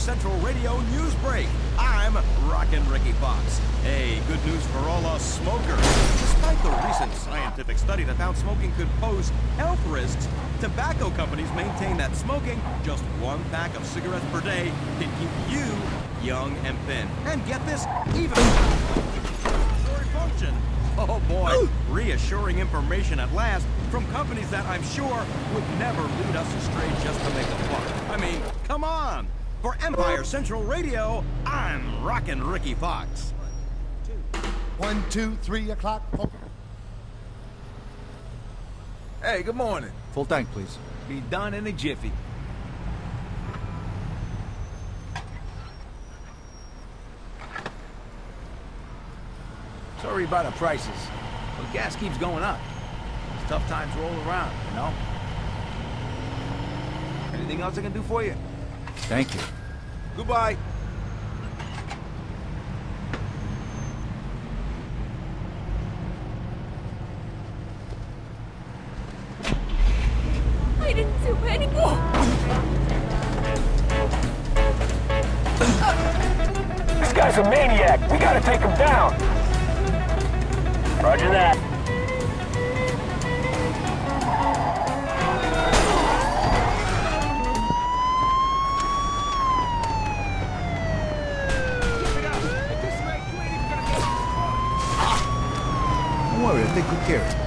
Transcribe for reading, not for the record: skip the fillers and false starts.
Central Radio News Break. I'm Rockin' Ricky Fox. Hey, good news for all us smokers. Despite the recent scientific study that found smoking could pose health risks, tobacco companies maintain that smoking just one pack of cigarettes per day can keep you young and thin. And get this, even respiratory function. Oh boy, reassuring information at last from companies that I'm sure would never lead us astray just to make a buck. I mean, come on! For Empire Central Radio, I'm Rockin' Ricky Fox. 1, 2, 3 o'clock. Hey, good morning. Full tank, please. Be done in a jiffy. Sorry about the prices, but gas keeps going up. It's tough times roll around, you know? Anything else I can do for you? Thank you. Goodbye. I didn't do anything. This guy's a maniac. We gotta take him down. Roger that. Don't worry, I'll take good care.